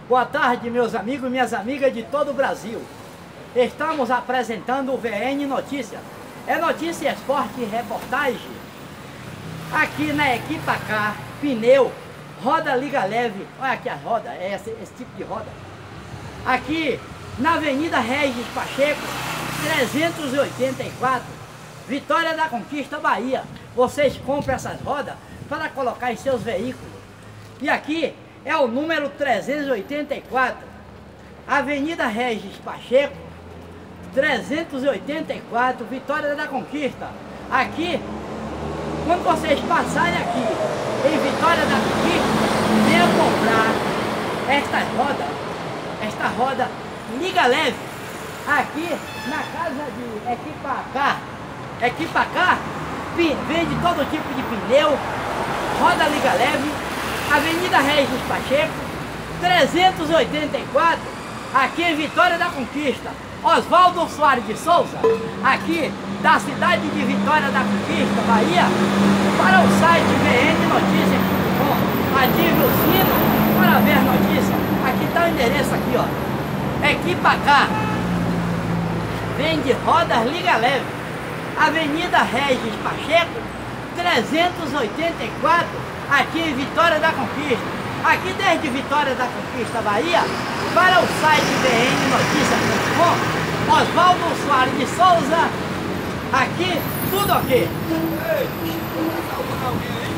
Boa tarde, meus amigos e minhas amigas de todo o Brasil. Estamos apresentando o VN Notícias. É notícia, esporte e reportagem. Aqui na Equipa K, pneu, roda liga leve. Olha aqui a roda, é esse tipo de roda. Aqui na Avenida Regis Pacheco, 384, Vitória da Conquista, Bahia. Vocês compram essas rodas para colocar em seus veículos. E aqui é o número 384, Avenida Regis Pacheco, 384, Vitória da Conquista. Aqui, quando vocês passarem aqui em Vitória da Conquista, venham comprar esta roda liga leve, aqui na casa de Equipa K. Equipa K vende todo tipo de pneu, roda liga leve, Avenida Regis Pacheco, 384, aqui em Vitória da Conquista. Oswaldo Soares de Souza, aqui da cidade de Vitória da Conquista, Bahia, para o site vnnoticias.com. Ative o sino para ver notícias. Aqui está o endereço aqui, ó. Equipa K vende rodas liga leve, Avenida Regis Pacheco, 384, aqui em Vitória da Conquista. Aqui desde Vitória da Conquista, Bahia, para o site vnnoticias.com. Oswaldo Soares de Souza, aqui tudo ok. Ei, tá alguém aí?